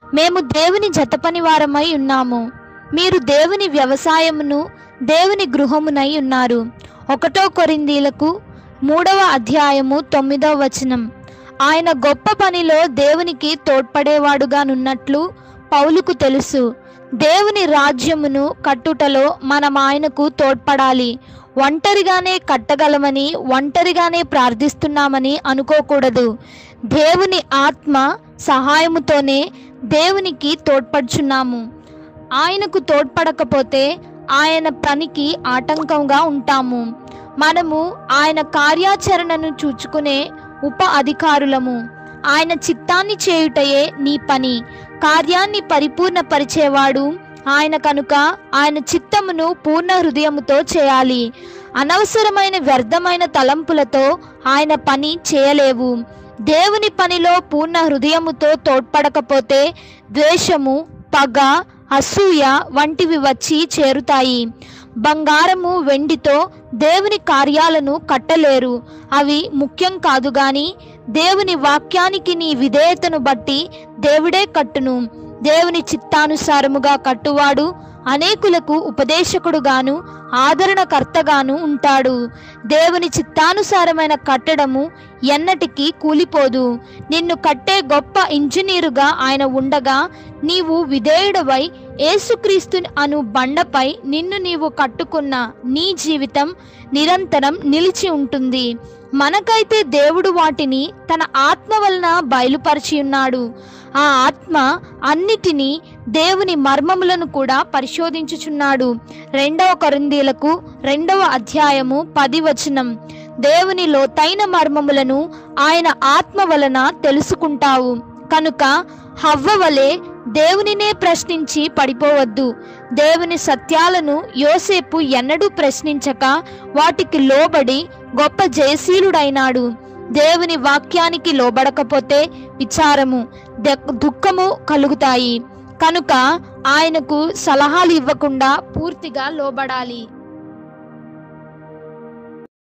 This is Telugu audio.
మేము దేవుని జతపని వారమై ఉన్నాము, మీరు దేవుని వ్యవసాయమును దేవుని గృహమునై ఉన్నారు. 1 కొరింథీయులకు 3:9. ఆయన గొప్ప పనిలో దేవునికి తోడ్పడేవాడుగానున్నట్లు పౌలుకు తెలుసు. దేవుని రాజ్యమును కట్టుటలో మనం ఆయనకు తోడ్పడాలి. ఒంటరిగానే కట్టగలమని, ఒంటరిగానే ప్రార్థిస్తున్నామని అనుకోకూడదు. దేవుని ఆత్మ సహాయముతోనే దేవునికి తోడ్పడుచున్నాము. ఆయనకు తోడ్పడకపోతే ఆయన పనికి ఆటంకంగా ఉంటాము. మనము ఆయన కార్యాచరణను చూచుకునే ఉప అధికారులము. ఆయన చిత్తాన్ని చేయుటయే నీ పని. కార్యాన్ని పరిపూర్ణపరిచేవాడు ఆయన కనుక ఆయన చిత్తమును పూర్ణ హృదయముతో చేయాలి. అనవసరమైన వ్యర్థమైన తలంపులతో ఆయన పని చేయలేవు. దేవుని పనిలో పూర్ణ హృదయముతో తోడ్పడకపోతే ద్వేషము, పగ, అసూయ వంటివి వచ్చి చేరుతాయి. బంగారము, వెండితో దేవుని కార్యాలను కట్టలేరు. అవి ముఖ్యం కాదు గాని దేవుని వాక్యానికి నీ విధేయతను బట్టి దేవుడే కట్టును. దేవుని చిత్తానుసారముగా కట్టువాడు అనేకులకు ఉపదేశకుడుగాను ఆదరణకర్తగాను ఉంటాడు. దేవుని చిత్తానుసారమైన కట్టడము ఎన్నటికీ కూలిపోదు. నిన్ను కట్టే గొప్ప ఇంజనీరుగా ఆయన ఉండగా నీవు విధేయుడవై యేసుక్రీస్తు అను బండపై నిన్ను నీవు కట్టుకున్న నీ జీవితం నిరంతరం నిలిచి ఉంటుంది. మనకైతే దేవుడు వాటిని తన ఆత్మ వలన బయలుపరిచి ఉన్నాడు. ఆ ఆత్మ అన్నిటినీ, దేవుని మర్మములను కూడా పరిశోధించుచున్నాడు. 2 కొరింథీయులకు 2:10. దేవుని లోతైన మర్మములను ఆయన ఆత్మ వలన తెలుసుకుంటావు. కనుక హవ్వ వలె దేవునినే ప్రశ్నించి పడిపోవద్దు. దేవుని సత్యాలను యోసేపు ఎన్నడూ ప్రశ్నించక వాటికి లోబడి గొప్ప జయశీలుడైనాడు. దేవుని వాక్యానికి లోబడకపోతే విచారము, దుఃఖము కలుగుతాయి. కనుక ఆయనకు సలహాలు ఇవ్వకుండా పూర్తిగా లోబడాలి.